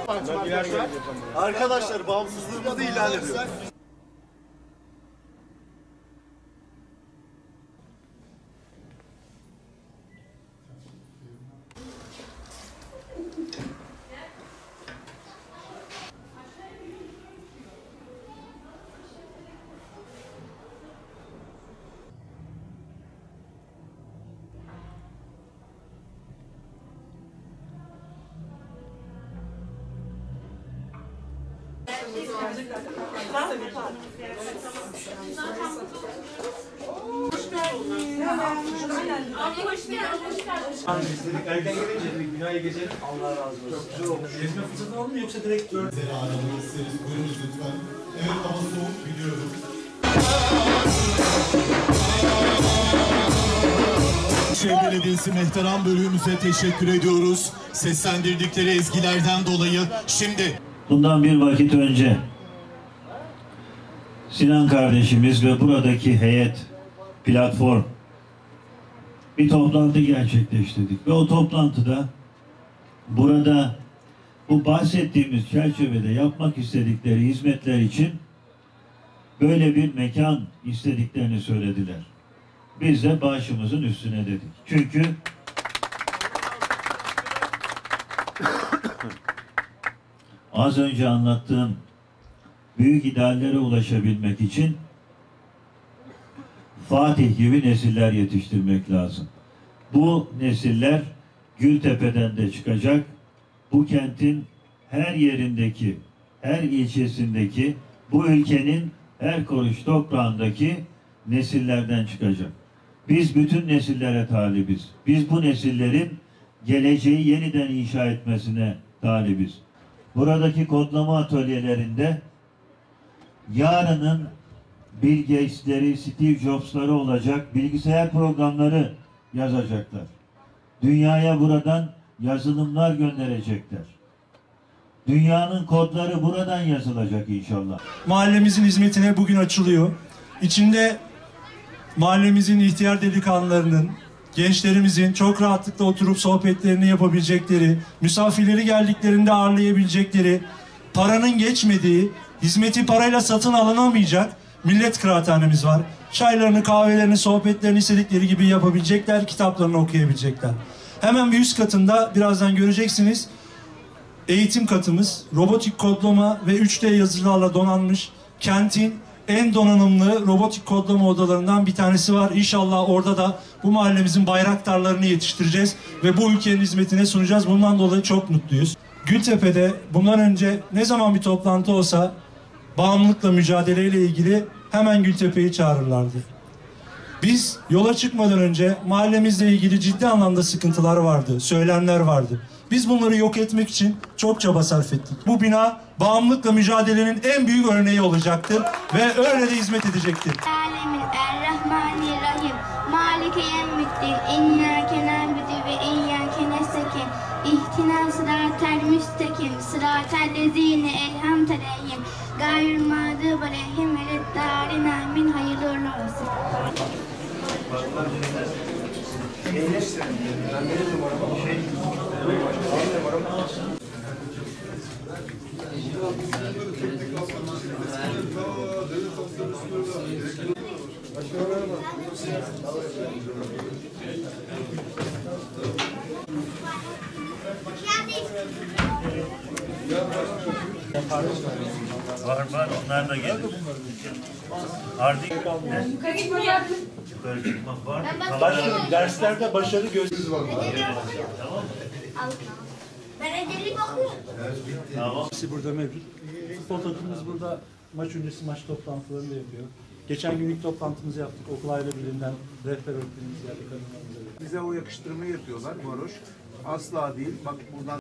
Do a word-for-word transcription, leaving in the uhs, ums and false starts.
Arkadaşlar, arkadaşlar bağımsızlığımızı ilan ediyoruz. Erken gelince binaya geçelim. Allah razı olsun. Çok güzel olmuş. Gezme fırsatı aldın mı yoksa direkt gör? Sizleri ağırlamak isteriz. Buyurunuz lütfen. Evet, hava soğuk biliyorum. Şehir Belediyesi Mehteran bölüğümüze teşekkür ediyoruz. Seslendirdikleri ezgilerden dolayı şimdi... Bundan bir vakit önce Sinan kardeşimiz ve buradaki heyet, platform bir toplantı gerçekleştirdik. Ve o toplantıda burada bu bahsettiğimiz çerçevede yapmak istedikleri hizmetler için böyle bir mekan istediklerini söylediler. Biz de başımızın üstüne dedik. Çünkü az önce anlattığım büyük ideallere ulaşabilmek için Fatih gibi nesiller yetiştirmek lazım. Bu nesiller Gültepe'den de çıkacak. Bu kentin her yerindeki, her ilçesindeki, bu ülkenin her kuruş toprağındaki nesillerden çıkacak. Biz bütün nesillere talibiz. Biz bu nesillerin geleceği yeniden inşa etmesine talibiz. Buradaki kodlama atölyelerinde yarının Bill Gates'leri, Steve Jobs'ları olacak bilgisayar programları yazacaklar. Dünyaya buradan yazılımlar gönderecekler. Dünyanın kodları buradan yazılacak inşallah. Mahallemizin hizmetine bugün açılıyor. İçinde mahallemizin ihtiyar delikanlılarının, gençlerimizin çok rahatlıkla oturup sohbetlerini yapabilecekleri, misafirleri geldiklerinde ağırlayabilecekleri, paranın geçmediği, hizmeti parayla satın alınamayacak millet kıraathanemiz var. Çaylarını, kahvelerini, sohbetlerini istedikleri gibi yapabilecekler, kitaplarını okuyabilecekler. Hemen bir üst katında birazdan göreceksiniz eğitim katımız, robotik kodlama ve üç D yazıcılarla donanmış kentin en donanımlı robotik kodlama odalarından bir tanesi var. İnşallah orada da bu mahallemizin bayraktarlarını yetiştireceğiz ve bu ülkenin hizmetine sunacağız. Bundan dolayı çok mutluyuz. Gültepe'de bundan önce ne zaman bir toplantı olsa bağımlılıkla mücadeleyle ilgili hemen Gültepe'yi çağırırlardı. Biz yola çıkmadan önce mahallemizle ilgili ciddi anlamda sıkıntılar vardı, söylemler vardı. Biz bunları yok etmek için çok çaba sarf ettik. Bu bina bağımlılıkla mücadelenin en büyük örneği olacaktır ve öyle de hizmet edecektir. Alemin Errahmanirrahim Malike yemmiddin İyyâke na'budu ve iyyâke nestaîn İhtina sıratel müstakim sıratel lezîne elhamte aleyhim gayril mağdûbi aleyhim veleddâlin amin. Hayırlı uğurlu olsun. Var var, onlar da gelir. Ardik ne? Yukarı gitme yardım. Yukarı çıkmak var. Başarı, derslerde başarı gösteririz var. Tamam mı? Ben ödeli bakıyorum. Tamam. Hepsi burada mevcut. Futbol takımımız burada maç öncesi maç toplantılarını da yapıyor. Geçen gün ilk toplantımızı yaptık. Okul aile birliğinden rehber öğretmenimiz geldi. Bize o yakıştırmayı yapıyorlar varoş. Asla değil. Bak buradan